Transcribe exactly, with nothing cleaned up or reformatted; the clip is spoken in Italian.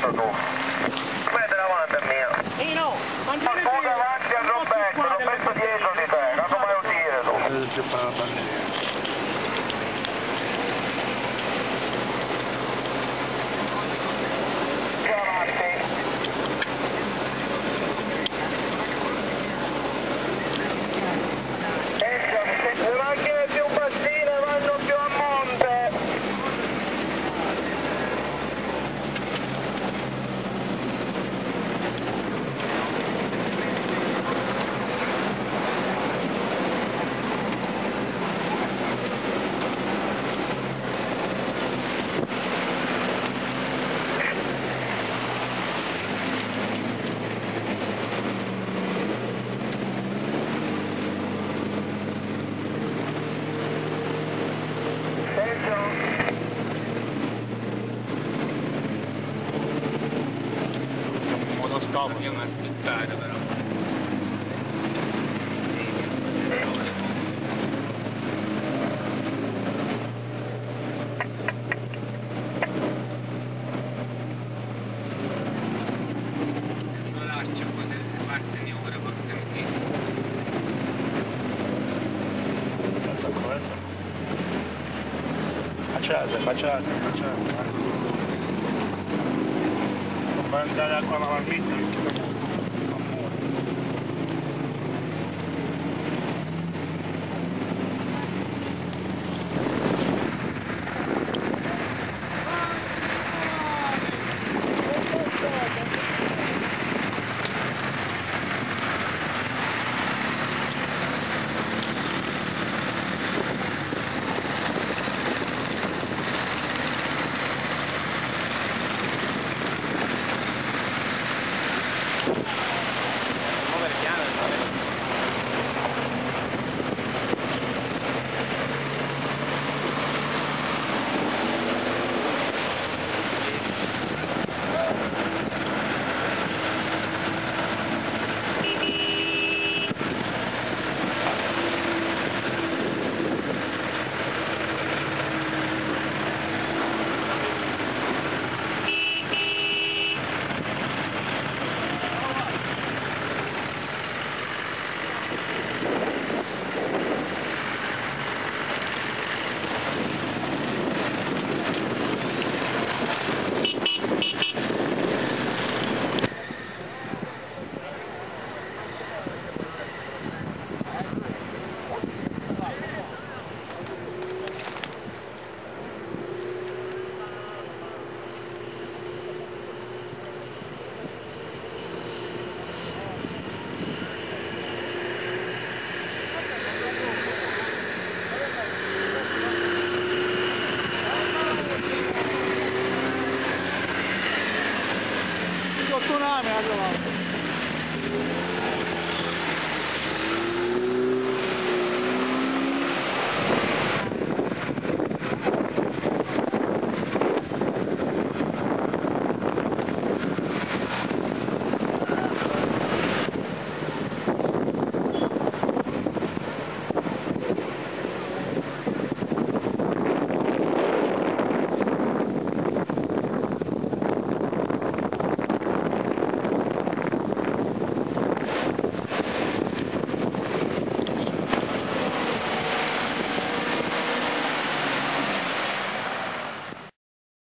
posto tu. Vedi davanti a mia. Ehi no, ma Ma tu davanti a Roberto, Roberto dietro di te, non come lo dire tu. C'è per la bandiera. Dobbiamo aspettare però. L'arcia potete parte di ora, porca miseria. Facciate, facciate, facciate. Non va andare acqua alla marmitta perché dopo tsunami ha trovato.